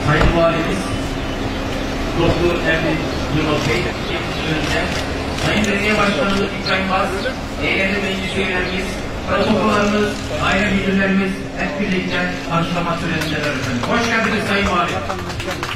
Sayın Valimiz Doktor Erbil Yılmaz Bey önünde, Sayın Belediye Başkanımız İbrahim Baz, değerli meclis üyelerimiz, protokollarımız, aile müdürlerimiz hep birlikte karşılama töreninde efendim. Hoş geldiniz Sayın Valim.